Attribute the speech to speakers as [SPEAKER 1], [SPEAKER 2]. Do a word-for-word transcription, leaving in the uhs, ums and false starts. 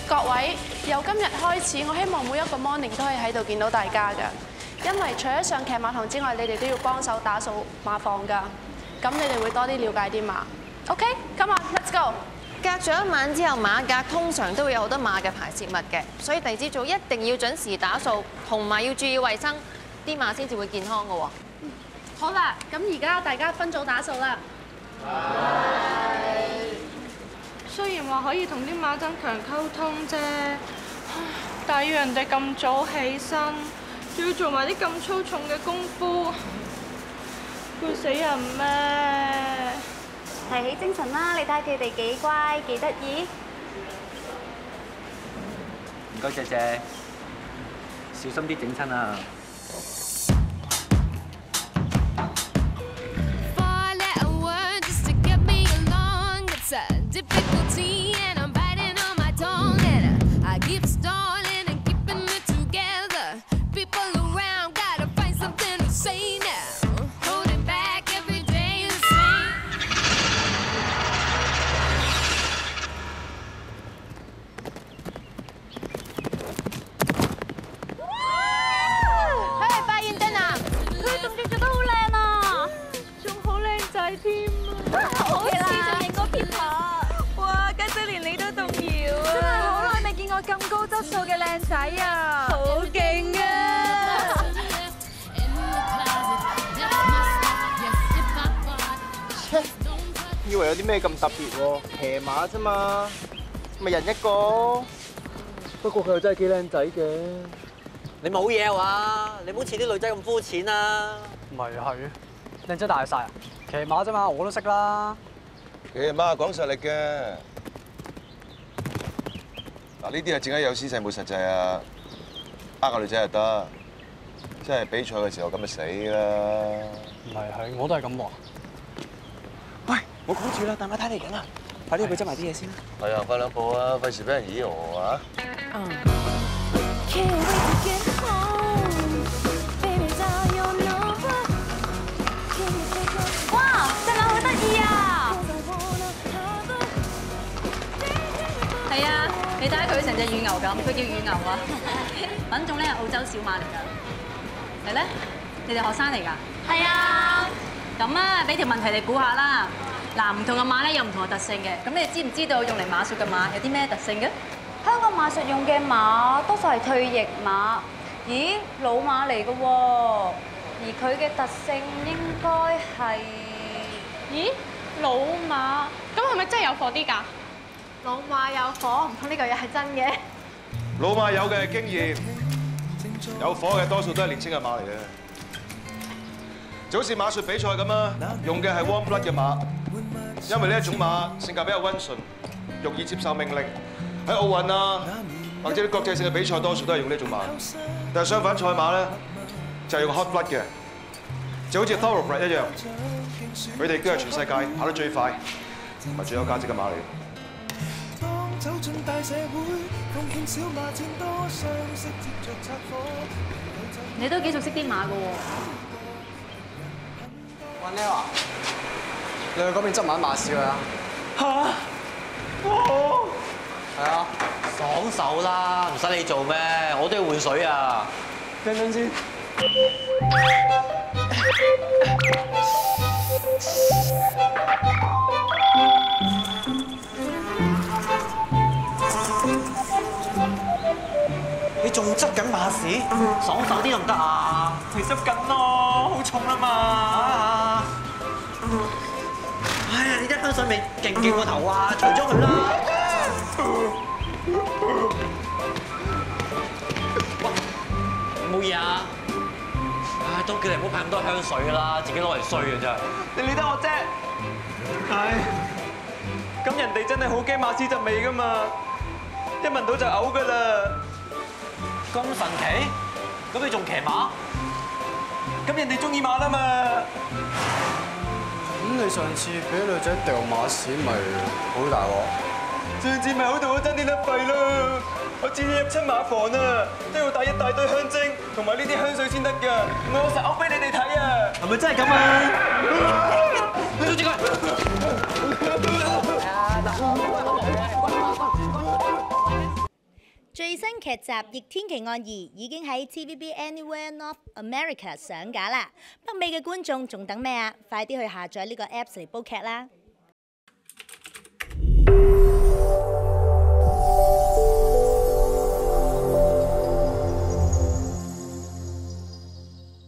[SPEAKER 1] 各位，由今日開始，我希望每一個 morning 都可以喺度見到大家㗎。因為除咗上騎馬堂之外，你哋都要幫手打掃馬房㗎。咁你哋會多啲了解啲馬。OK，come on，let's go。
[SPEAKER 2] 隔咗一晚之後，馬格通常都會有好多馬嘅排泄物嘅，所以第二朝早一定要準時打掃，同埋要注意衞生，啲馬先至會健康㗎喎。
[SPEAKER 1] 好啦，咁而家大家分組打掃啦。係。雖然話可以同啲馬增強溝通啫，但係要人哋咁早起身，仲要做埋啲咁粗重嘅功夫，攰死人咩？
[SPEAKER 3] 提起精神啦！你睇佢哋幾乖，幾得意。
[SPEAKER 4] 唔該，姐姐，小心啲整親啊！
[SPEAKER 5] 咁高質素嘅靚仔啊，好勁啊！
[SPEAKER 6] 以為有啲咩咁特別喎？騎馬啫嘛，咪人一個。不過佢又真係幾靚仔嘅。
[SPEAKER 7] 你冇嘢啊？你唔好似啲女仔咁膚淺啊！
[SPEAKER 8] 咪係，靚仔大晒啊！騎馬啫嘛，我都識啦。
[SPEAKER 9] 騎馬講實力嘅。嗱，呢啲係正解有姿勢冇實際啊！呃個女仔就得，真係比賽嘅時候咁就死啦！
[SPEAKER 8] 唔係係，我都係咁話。
[SPEAKER 6] 喂，冇講住啦，大馬睇嚟緊啦，快啲去執埋啲嘢先啦。
[SPEAKER 9] 係啊，快兩步啊，費事俾人以我啊！
[SPEAKER 3] 哇，隻馬好得意啊！
[SPEAKER 10] 係啊。你睇下佢成隻乳牛咁，佢叫乳牛啊！品種咧係澳洲小馬嚟㗎。係咧，你哋學生嚟㗎？
[SPEAKER 3] 係啊。
[SPEAKER 10] 咁啊，俾條問題你估下啦。嗱，唔同嘅馬咧有唔同嘅特性嘅。咁你哋知唔知道用嚟馬術嘅馬有啲咩特性嘅？
[SPEAKER 3] 香港馬術用嘅馬多數係退役馬，咦，老馬嚟㗎喎。而佢嘅特性應該係，
[SPEAKER 1] 咦，老馬？咁係咪真係有火啲㗎？
[SPEAKER 5] 老馬有火，唔通呢句嘢係真嘅？
[SPEAKER 9] 老馬有嘅經驗，有火嘅多數都係年青嘅馬嚟嘅。就好似馬術比賽咁啊，用嘅係 warm blood 嘅馬，因為呢一種馬性格比較溫順，容易接受命令。喺奧運啊，或者啲國際性嘅比賽，多數都係用呢種馬。但係相反賽馬咧，就係用 hot blood 嘅，就好似 thoroughbred 一樣，佢哋都係全世界跑得最快同埋最有價值嘅馬嚟。走進大社會，奉獻小馬佔多，相識接着拆火。
[SPEAKER 10] 你都幾熟悉啲馬㗎喎。
[SPEAKER 8] 喂 Neil 啊，你去嗰邊執埋啲馬屎佢啊！
[SPEAKER 7] 嚇！哇！係啊，爽手啦，唔使你做咩？我都要換水啊！
[SPEAKER 8] 等陣先。
[SPEAKER 7] 你仲執緊馬屎？爽手啲得唔得啊？
[SPEAKER 6] 你執緊咯，好重啊嘛！
[SPEAKER 7] 哎呀，你啲香水味勁勁個頭啊！除咗佢啦！喂，冇嘢啊！唉，都叫你唔好噴咁多香水啦，自己攞嚟衰嘅真係。
[SPEAKER 6] 你理得我啫？唉，咁人哋真係好驚馬屎陣味噶嘛，一聞到就嘔噶啦。
[SPEAKER 7] 咁神奇？咁你仲騎馬？
[SPEAKER 6] 咁人哋中意馬啦嘛。
[SPEAKER 8] 咁你上次俾女仔掉馬屎，咪好大鑊？
[SPEAKER 6] 上次咪好到我爭啲甩肺咯！我次次入親馬房啊，都要帶一大堆香精同埋呢啲香水先得㗎，我實嘔俾你哋睇啊！係咪真係咁啊？阻住佢！
[SPEAKER 11] 最新劇集《逆天奇案二》已經喺 T V B Anywhere North America 上架啦！北美嘅觀眾仲等咩啊？快啲去下載呢個 Apps 嚟煲劇啦！